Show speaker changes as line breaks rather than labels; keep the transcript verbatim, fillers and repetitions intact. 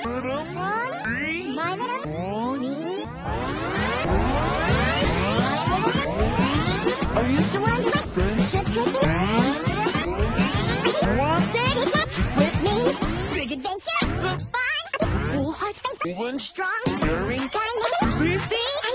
My little pony. I used to run with friendship with with me. Big adventure, fun, full heart, faith, strong, stirring kindness, sweet.